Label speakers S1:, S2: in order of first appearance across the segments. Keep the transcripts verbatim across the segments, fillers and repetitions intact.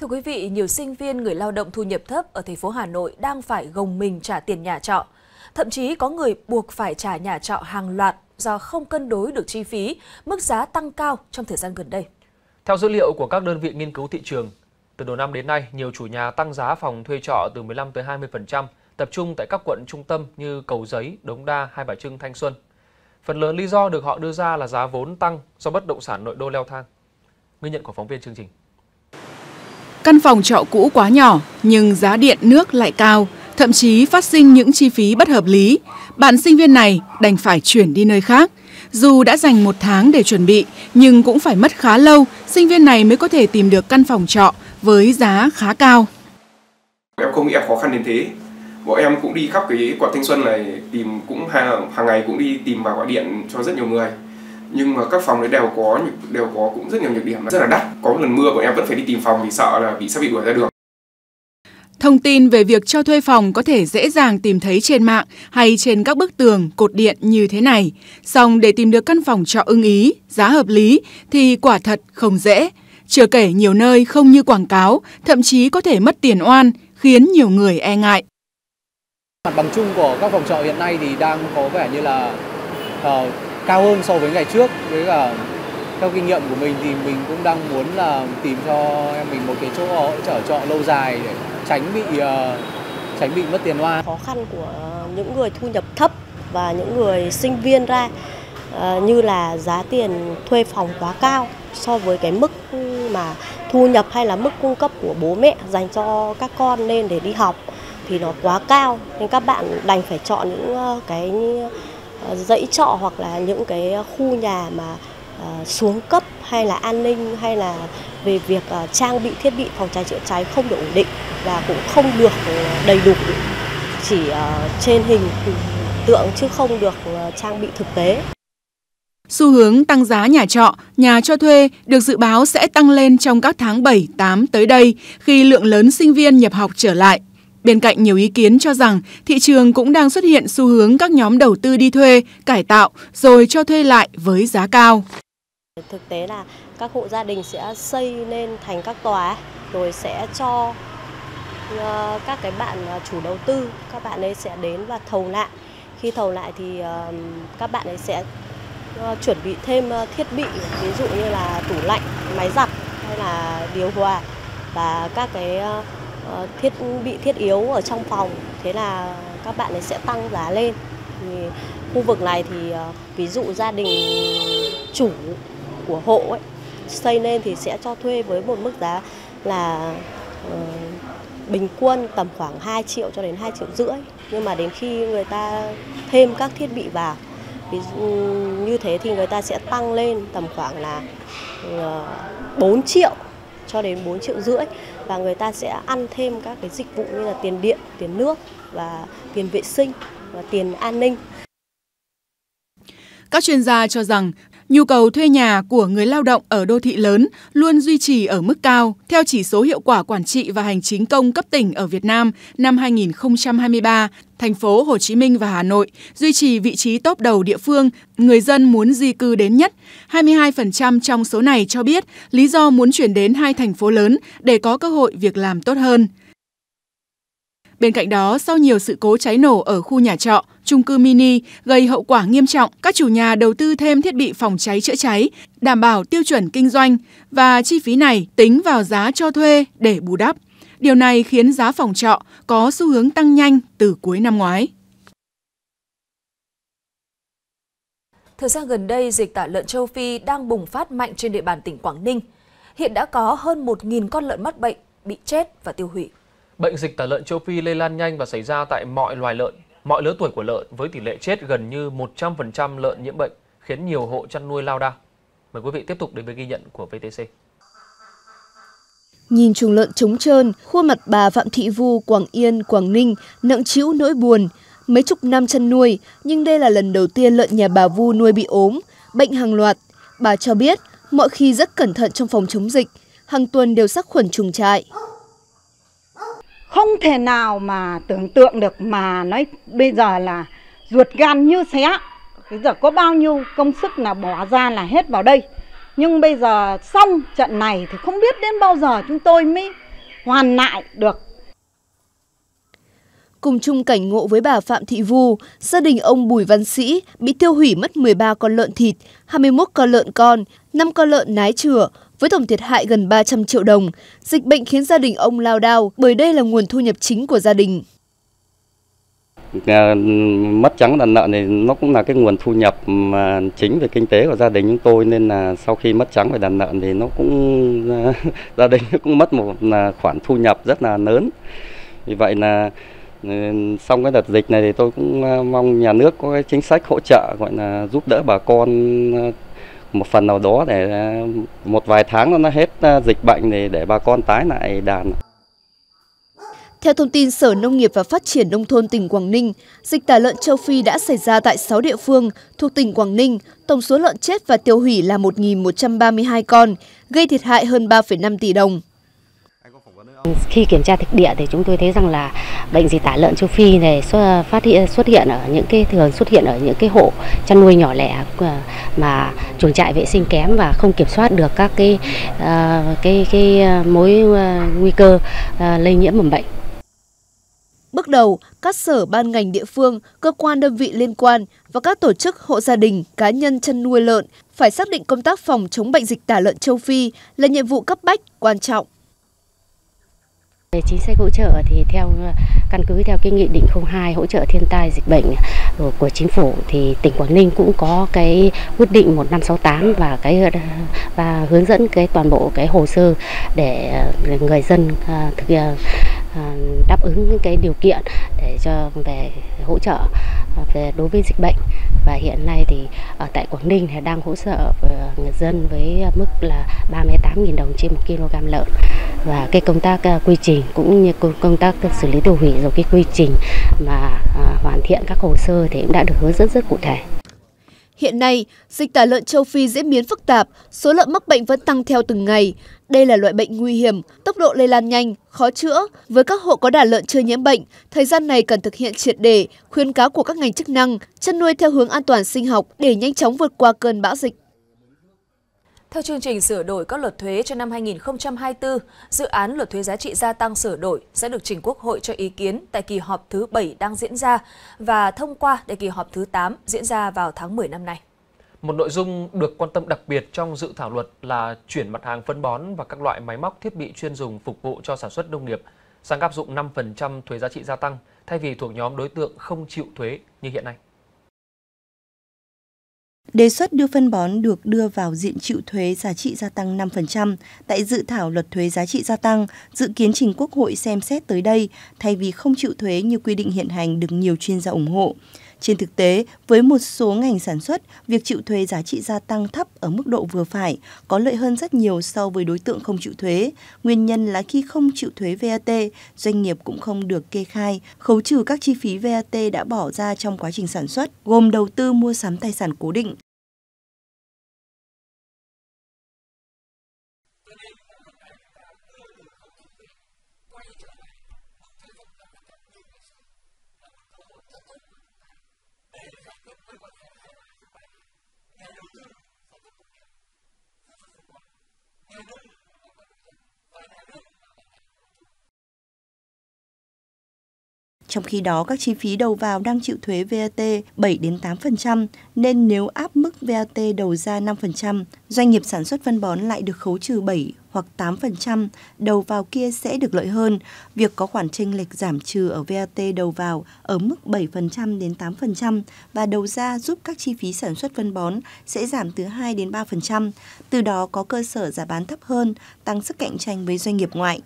S1: Thưa quý vị, nhiều sinh viên người lao động thu nhập thấp ở thành phố Hà Nội đang phải gồng mình trả tiền nhà trọ. Thậm chí có người buộc phải trả nhà trọ hàng loạt do không cân đối được chi phí, mức giá tăng cao trong thời gian gần đây.
S2: Theo dữ liệu của các đơn vị nghiên cứu thị trường, từ đầu năm đến nay, nhiều chủ nhà tăng giá phòng thuê trọ từ mười lăm tới hai mươi phần trăm, tập trung tại các quận trung tâm như Cầu Giấy, Đống Đa, Hai Bà Trưng, Thanh Xuân. Phần lớn lý do được họ đưa ra là giá vốn tăng do bất động sản nội đô leo thang. Ghi nhận của phóng viên chương trình.
S3: Căn phòng trọ cũ quá nhỏ nhưng giá điện nước lại cao, thậm chí phát sinh những chi phí bất hợp lý. Bạn sinh viên này đành phải chuyển đi nơi khác. Dù đã dành một tháng để chuẩn bị, nhưng cũng phải mất khá lâu, sinh viên này mới có thể tìm được căn phòng trọ với giá khá cao.
S4: Em không nghĩ em khó khăn đến thế. Bọn em cũng đi khắp cái quận Thanh Xuân này, tìm cũng hàng, hàng ngày cũng đi tìm và gọi điện cho rất nhiều người. Nhưng mà các phòng đấy đều có đều có cũng rất nhiều nhược điểm, rất là đắt. Có một lần mưa bọn em vẫn phải đi tìm phòng vì sợ là bị sẽ bị đuổi ra đường.
S3: Thông tin về việc cho thuê phòng có thể dễ dàng tìm thấy trên mạng hay trên các bức tường, cột điện như thế này. Song để tìm được căn phòng trọ ưng ý, giá hợp lý thì quả thật không dễ. Chưa kể nhiều nơi không như quảng cáo, thậm chí có thể mất tiền oan, khiến nhiều người e ngại.
S5: Mặt bằng chung của các phòng trọ hiện nay thì đang có vẻ như là uh, cao hơn so với ngày trước. Với cả theo kinh nghiệm của mình thì mình cũng đang muốn là tìm cho em mình một cái chỗ ở trọ lâu dài để tránh bị uh, tránh bị mất tiền oan.
S6: Khó khăn của những người thu nhập thấp và những người sinh viên ra uh, như là giá tiền thuê phòng quá cao so với cái mức mà thu nhập hay là mức cung cấp của bố mẹ dành cho các con nên để đi học thì nó quá cao, nên các bạn đành phải chọn những cái dãy trọ hoặc là những cái khu nhà mà uh, xuống cấp hay là an ninh hay là về việc uh, trang bị thiết bị phòng cháy chữa cháy không được ổn định và cũng không được đầy đủ, chỉ uh, trên hình tượng chứ không được uh, trang bị thực tế.
S3: Xu hướng tăng giá nhà trọ, nhà cho thuê được dự báo sẽ tăng lên trong các tháng bảy, tám tới đây khi lượng lớn sinh viên nhập học trở lại. Bên cạnh nhiều ý kiến cho rằng thị trường cũng đang xuất hiện xu hướng các nhóm đầu tư đi thuê, cải tạo rồi cho thuê lại với giá cao.
S6: Thực tế là các hộ gia đình sẽ xây nên thành các tòa rồi sẽ cho các cái bạn chủ đầu tư, các bạn ấy sẽ đến và thầu lại. Khi thầu lại thì các bạn ấy sẽ chuẩn bị thêm thiết bị, ví dụ như là tủ lạnh, máy giặt hay là điều hòa và các cái thiết bị thiết yếu ở trong phòng, thế là các bạn ấy sẽ tăng giá lên. Thì khu vực này thì ví dụ gia đình chủ của hộ ấy, xây lên thì sẽ cho thuê với một mức giá là uh, bình quân tầm khoảng hai triệu cho đến hai triệu rưỡi, nhưng mà đến khi người ta thêm các thiết bị vào ví dụ như thế thì người ta sẽ tăng lên tầm khoảng là uh, bốn triệu cho đến bốn triệu rưỡi, và người ta sẽ ăn thêm các cái dịch vụ như là tiền điện, tiền nước và tiền vệ sinh và tiền an ninh.
S3: Các chuyên gia cho rằng nhu cầu thuê nhà của người lao động ở đô thị lớn luôn duy trì ở mức cao. Theo chỉ số hiệu quả quản trị và hành chính công cấp tỉnh ở Việt Nam năm hai nghìn không trăm hai mươi ba, thành phố Hồ Chí Minh và Hà Nội duy trì vị trí top đầu địa phương người dân muốn di cư đến nhất. hai mươi hai phần trăm trong số này cho biết lý do muốn chuyển đến hai thành phố lớn để có cơ hội việc làm tốt hơn. Bên cạnh đó, sau nhiều sự cố cháy nổ ở khu nhà trọ, chung cư mini gây hậu quả nghiêm trọng, các chủ nhà đầu tư thêm thiết bị phòng cháy chữa cháy, đảm bảo tiêu chuẩn kinh doanh và chi phí này tính vào giá cho thuê để bù đắp. Điều này khiến giá phòng trọ có xu hướng tăng nhanh từ cuối năm ngoái.
S1: Thời gian gần đây, dịch tả lợn châu Phi đang bùng phát mạnh trên địa bàn tỉnh Quảng Ninh. Hiện đã có hơn một nghìn con lợn mắc bệnh, bị chết và tiêu hủy.
S2: Bệnh dịch tả lợn châu Phi lây lan nhanh và xảy ra tại mọi loài lợn, mọi lứa tuổi của lợn với tỷ lệ chết gần như một trăm phần trăm lợn nhiễm bệnh, khiến nhiều hộ chăn nuôi lao đao. Mời quý vị tiếp tục đến với ghi nhận của vê tê xê.
S7: Nhìn chuồng lợn trống trơn, khuôn mặt bà Phạm Thị Vu, Quảng Yên, Quảng Ninh nặng trĩu nỗi buồn. Mấy chục năm chăn nuôi, nhưng đây là lần đầu tiên lợn nhà bà Vu nuôi bị ốm, bệnh hàng loạt. Bà cho biết, mọi khi rất cẩn thận trong phòng chống dịch, hàng tuần đều sát khuẩn chuồng trại.
S8: Không thể nào mà tưởng tượng được, mà nói bây giờ là ruột gan như xé. Bây giờ có bao nhiêu công sức là bỏ ra là hết vào đây. Nhưng bây giờ xong trận này thì không biết đến bao giờ chúng tôi mới hoàn lại được.
S7: Cùng chung cảnh ngộ với bà Phạm Thị Vu, gia đình ông Bùi Văn Sĩ bị tiêu hủy mất mười ba con lợn thịt, hai mươi mốt con lợn con, năm con lợn nái chửa, với tổng thiệt hại gần ba trăm triệu đồng. Dịch bệnh khiến gia đình ông lao đao bởi đây là nguồn thu nhập chính của gia đình.
S9: Mất trắng đàn lợn thì nó cũng là cái nguồn thu nhập mà chính về kinh tế của gia đình chúng tôi, nên là sau khi mất trắng về đàn lợn thì nó cũng gia đình cũng mất một là khoản thu nhập rất là lớn. Vì vậy là xong cái đợt dịch này thì tôi cũng mong nhà nước có cái chính sách hỗ trợ gọi là giúp đỡ bà con một phần nào đó để một vài tháng nó hết dịch bệnh thì để bà con tái lại đàn.
S7: Theo thông tin Sở Nông nghiệp và Phát triển Nông thôn tỉnh Quảng Ninh, dịch tả lợn châu Phi đã xảy ra tại sáu địa phương thuộc tỉnh Quảng Ninh. Tổng số lợn chết và tiêu hủy là một nghìn một trăm ba mươi hai con, gây thiệt hại hơn ba phẩy năm tỷ đồng.
S10: Khi kiểm tra thực địa thì chúng tôi thấy rằng là bệnh dịch tả lợn châu Phi này xuất phát hiện xuất hiện ở những cái thường xuất hiện ở những cái hộ chăn nuôi nhỏ lẻ mà chuồng trại vệ sinh kém và không kiểm soát được các cái uh, cái cái mối uh, nguy cơ uh, lây nhiễm mầm bệnh.
S7: Bước đầu, các sở ban ngành địa phương, cơ quan đơn vị liên quan và các tổ chức hộ gia đình, cá nhân chăn nuôi lợn phải xác định công tác phòng chống bệnh dịch tả lợn châu Phi là nhiệm vụ cấp bách, quan trọng.
S10: Về chính sách hỗ trợ thì theo căn cứ theo cái nghị định không hai hỗ trợ thiên tai dịch bệnh của chính phủ thì tỉnh Quảng Ninh cũng có cái quyết định một năm sáu tám và cái và hướng dẫn cái toàn bộ cái hồ sơ để người dân thực hiện đáp ứng những cái điều kiện để cho về hỗ trợ về đối với dịch bệnh. Và hiện nay thì ở tại Quảng Ninh thì đang hỗ trợ người dân với mức là ba mươi tám nghìn đồng trên một kg lợn. Và cái công tác quy trình cũng như công tác xử lý tiêu hủy rồi cái quy trình mà hoàn thiện các hồ sơ thì cũng đã được hướng dẫn rất cụ thể.
S7: Hiện nay, dịch tả lợn châu Phi diễn biến phức tạp, số lợn mắc bệnh vẫn tăng theo từng ngày. Đây là loại bệnh nguy hiểm, tốc độ lây lan nhanh, khó chữa. Với các hộ có đàn lợn chưa nhiễm bệnh, thời gian này cần thực hiện triệt để khuyến cáo của các ngành chức năng, chăn nuôi theo hướng an toàn sinh học để nhanh chóng vượt qua cơn bão dịch.
S1: Theo chương trình sửa đổi các luật thuế cho năm hai nghìn không trăm hai mươi tư, dự án luật thuế giá trị gia tăng sửa đổi sẽ được trình Quốc hội cho ý kiến tại kỳ họp thứ bảy đang diễn ra và thông qua tại kỳ họp thứ tám diễn ra vào tháng mười năm nay.
S2: Một nội dung được quan tâm đặc biệt trong dự thảo luật là chuyển mặt hàng phân bón và các loại máy móc thiết bị chuyên dùng phục vụ cho sản xuất nông nghiệp sang áp dụng năm phần trăm thuế giá trị gia tăng thay vì thuộc nhóm đối tượng không chịu thuế như hiện nay.
S11: Đề xuất đưa phân bón được đưa vào diện chịu thuế giá trị gia tăng năm phần trăm tại dự thảo luật thuế giá trị gia tăng, dự kiến trình Quốc hội xem xét tới đây thay vì không chịu thuế như quy định hiện hành được nhiều chuyên gia ủng hộ. Trên thực tế, với một số ngành sản xuất, việc chịu thuế giá trị gia tăng thấp ở mức độ vừa phải có lợi hơn rất nhiều so với đối tượng không chịu thuế. Nguyên nhân là khi không chịu thuế vê a tê, doanh nghiệp cũng không được kê khai, khấu trừ các chi phí vê a tê đã bỏ ra trong quá trình sản xuất, gồm đầu tư mua sắm tài sản cố định. Trong khi đó, các chi phí đầu vào đang chịu thuế vê a tê bảy đến tám phần trăm, nên nếu áp mức vê a tê đầu ra năm phần trăm, doanh nghiệp sản xuất phân bón lại được khấu trừ bảy hoặc tám phần trăm, đầu vào kia sẽ được lợi hơn. Việc có khoản chênh lệch giảm trừ ở vê a tê đầu vào ở mức bảy phần trăm đến tám phần trăm và đầu ra giúp các chi phí sản xuất phân bón sẽ giảm từ hai đến ba phần trăm, từ đó có cơ sở giá bán thấp hơn, tăng sức cạnh tranh với doanh nghiệp ngoại.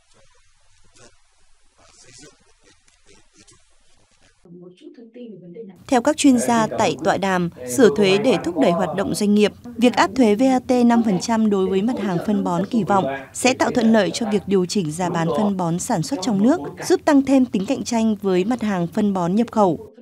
S12: Một chút thông tin về vấn đề này.
S11: Theo các chuyên gia tại tọa đàm, sửa thuế để thúc đẩy hoạt động doanh nghiệp, việc áp thuế vê a tê năm phần trăm đối với mặt hàng phân bón kỳ vọng sẽ tạo thuận lợi cho việc điều chỉnh giá bán phân bón sản xuất trong nước, giúp tăng thêm tính cạnh tranh với mặt hàng phân bón nhập khẩu.